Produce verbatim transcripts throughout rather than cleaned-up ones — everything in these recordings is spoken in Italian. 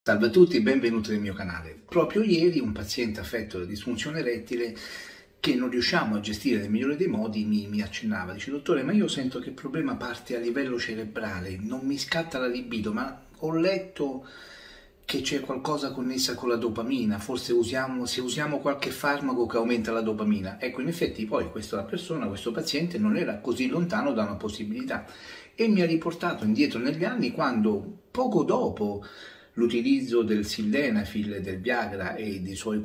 Salve a tutti, benvenuti nel mio canale. Proprio ieri un paziente affetto da disfunzione erettile che non riusciamo a gestire nel migliore dei modi mi, mi accennava, dice: dottore, ma io sento che il problema parte a livello cerebrale, non mi scatta la libido, ma ho letto che c'è qualcosa connessa con la dopamina, forse usiamo, se usiamo qualche farmaco che aumenta la dopamina. Ecco, in effetti poi questa persona, questo paziente non era così lontano da una possibilità e mi ha riportato indietro negli anni quando poco dopo l'utilizzo del sildenafil, del Viagra e dei suoi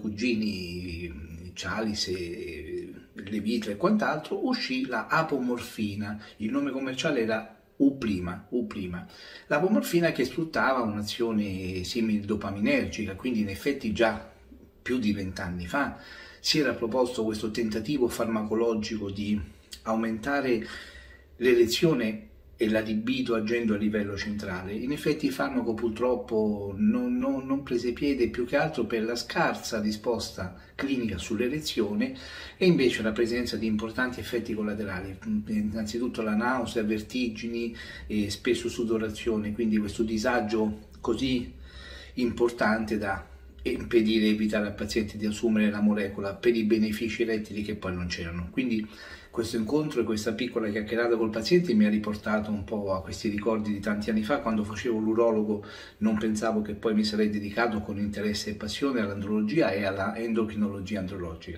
cugini Cialis e Levitra e quant'altro, uscì la apomorfina. Il nome commerciale era U prima, U prima. L'apomorfina che sfruttava un'azione simile dopaminergica, quindi in effetti già più di vent'anni fa si era proposto questo tentativo farmacologico di aumentare l'erezione e la libido agendo a livello centrale. In effetti il farmaco purtroppo non, non, non prese piede più che altro per la scarsa risposta clinica sull'erezione e invece la presenza di importanti effetti collaterali, innanzitutto la nausea, vertigini e spesso sudorazione, quindi questo disagio così importante da impedire e evitare al paziente di assumere la molecola per i benefici erettili che poi non c'erano. Quindi questo incontro e questa piccola chiacchierata col paziente mi ha riportato un po' a questi ricordi di tanti anni fa, quando facevo l'urologo. Non pensavo che poi mi sarei dedicato con interesse e passione all'andrologia e alla endocrinologia andrologica.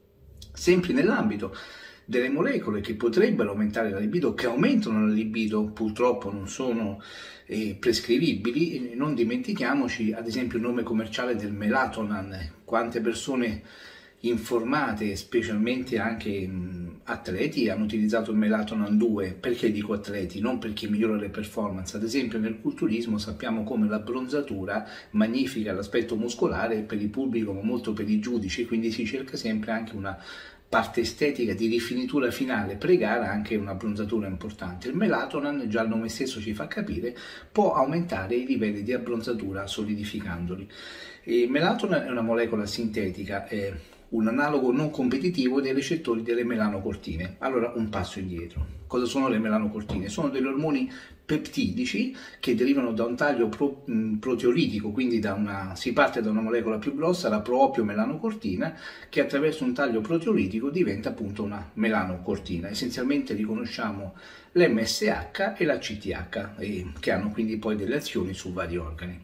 Sempre nell'ambito delle molecole che potrebbero aumentare la libido, che aumentano la libido, purtroppo non sono eh, prescrivibili, non dimentichiamoci ad esempio il nome commerciale del Melatonan. Quante persone informate, specialmente anche mh, atleti, hanno utilizzato il Melatonan due. Perché dico atleti? Non perché migliora le performance. Ad esempio nel culturismo sappiamo come la bronzatura magnifica l'aspetto muscolare per il pubblico ma molto per i giudici, quindi si cerca sempre anche una parte estetica di rifinitura finale pre-gara, anche una abbronzatura importante. Il Melatonan, già il nome stesso ci fa capire, può aumentare i livelli di abbronzatura solidificandoli. Il Melatonan è una molecola sintetica, è un analogo non competitivo dei recettori delle melanocortine. Allora, un passo indietro. Cosa sono le melanocortine? Sono degli ormoni peptidici che derivano da un taglio pro, mh, proteolitico, quindi da una, si parte da una molecola più grossa, la proprio melanocortina, che attraverso un taglio proteolitico diventa appunto una melanocortina. Essenzialmente riconosciamo l'M S H e la C T H, eh, che hanno quindi poi delle azioni su vari organi.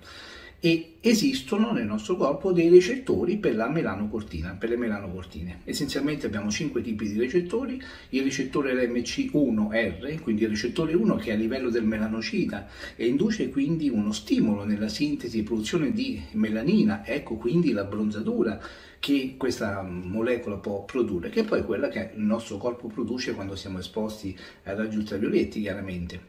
E esistono nel nostro corpo dei recettori per la melanocortina, per le melanocortine. Essenzialmente abbiamo cinque tipi di recettori: il recettore M C uno R, quindi il recettore uno che è a livello del melanocita e induce quindi uno stimolo nella sintesi e produzione di melanina, ecco quindi la bronzatura che questa molecola può produrre, che è poi quella che il nostro corpo produce quando siamo esposti ai raggi ultravioletti, chiaramente.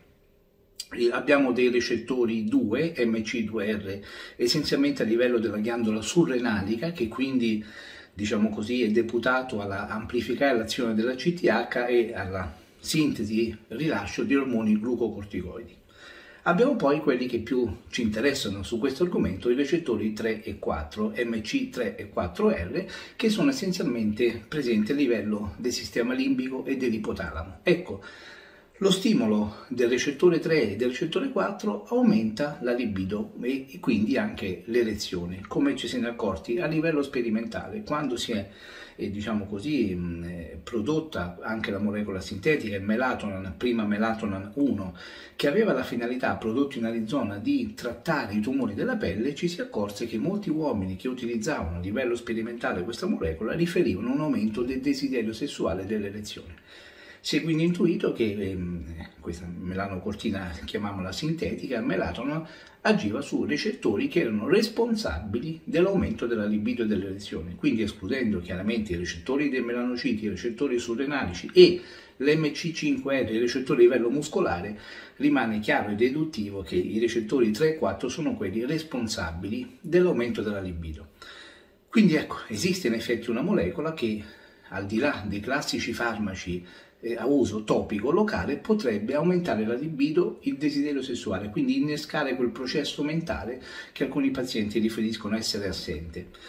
Abbiamo dei recettori due, M C due R, essenzialmente a livello della ghiandola surrenalica, che quindi, diciamo così, è deputato ad amplificare l'azione della C T H e alla sintesi e rilascio di ormoni glucocorticoidi. Abbiamo poi quelli che più ci interessano su questo argomento, i recettori tre e quattro, M C tre e quattro R, che sono essenzialmente presenti a livello del sistema limbico e dell'ipotalamo. Ecco, lo stimolo del recettore tre e del recettore quattro aumenta la libido e quindi anche l'erezione. Come ci siamo accorti a livello sperimentale, quando si è eh, diciamo così, mh, prodotta anche la molecola sintetica, il Melatonan, prima Melatonan uno, che aveva la finalità, prodotto in Arizona, di trattare i tumori della pelle, ci si accorse che molti uomini che utilizzavano a livello sperimentale questa molecola riferivano un aumento del desiderio sessuale e dell'erezione. Si è quindi intuito che ehm, questa melanocortina, chiamiamola sintetica, il Melatonan, agiva su recettori che erano responsabili dell'aumento della libido e dell'erezione, quindi escludendo chiaramente i recettori dei melanociti, i recettori surrenalici e l'M C cinque R, i recettori a livello muscolare, rimane chiaro e deduttivo che i recettori tre e quattro sono quelli responsabili dell'aumento della libido. Quindi ecco, esiste in effetti una molecola che, al di là dei classici farmaci a uso topico locale, potrebbe aumentare la libido, il desiderio sessuale, quindi innescare quel processo mentale che alcuni pazienti riferiscono essere assente.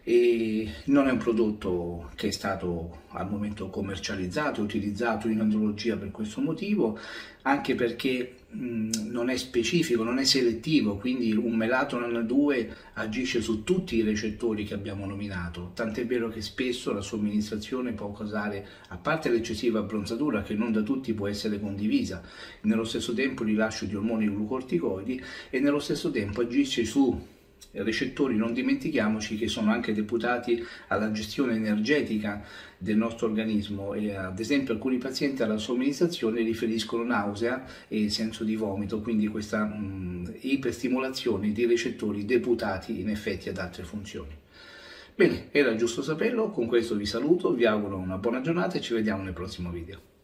e non è un prodotto che è stato al momento commercializzato e utilizzato in andrologia per questo motivo, anche perché mh, non è specifico, non è selettivo, quindi un melatonin due agisce su tutti i recettori che abbiamo nominato, tant'è vero che spesso la somministrazione può causare, a parte l'eccessiva abbronzatura che non da tutti può essere condivisa, nello stesso tempo il rilascio di ormoni glucorticoidi e nello stesso tempo agisce su recettori, non dimentichiamoci, che sono anche deputati alla gestione energetica del nostro organismo e ad esempio alcuni pazienti alla somministrazione riferiscono nausea e senso di vomito, quindi questa mh, iperstimolazione di recettori deputati in effetti ad altre funzioni. Bene, era giusto saperlo, con questo vi saluto, vi auguro una buona giornata e ci vediamo nel prossimo video.